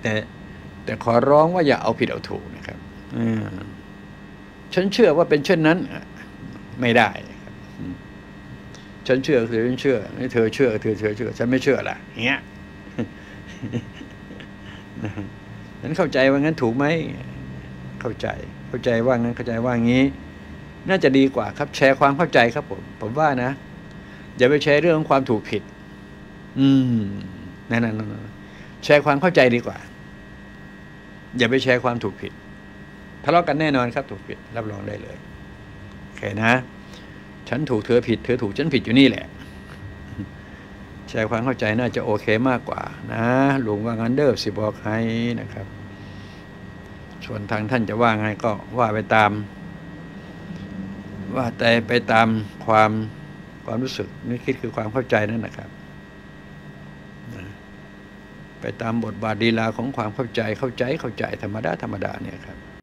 แต่ขอร้องว่าอย่าเอาผิดเอาถูกนะครับฉันเชื่อว่าเป็นเช่นนั้นไม่ได้ครับฉันเชื่อคือฉันเชื่อเธอเชื่อเธอเชื่อฉันไม่เชื่อล่ะเงี้ยนั้นเข้าใจว่างั้นถูกไหมเข้าใจว่างั้นเข้าใจว่างี้น่าจะดีกว่าครับแชร์ความเข้าใจครับผมว่านะอย่าไปแชร์เรื่องความถูกผิดนั่นแชร์ความเข้าใจดีกว่าอย่าไปแชร์ความถูกผิดทะเลาะกันแน่นอนครับถูกผิดรับรองได้เลยโอเคนะฉันถูกเธอผิดเธอถูกฉันผิดอยู่นี่แหละแชร์ความเข้าใจน่าจะโอเคมากกว่านะลุงว่างั้นเด้อสิบอกให้นะครับส่วนทางท่านจะว่าไงก็ว่าไปตามว่าแต่ไปตามความรู้สึกนึกคิดคือความเข้าใจนั่นนะครับไปตามบทบาทลีลาของความเข้าใจธรรมดาเนี่ยครับ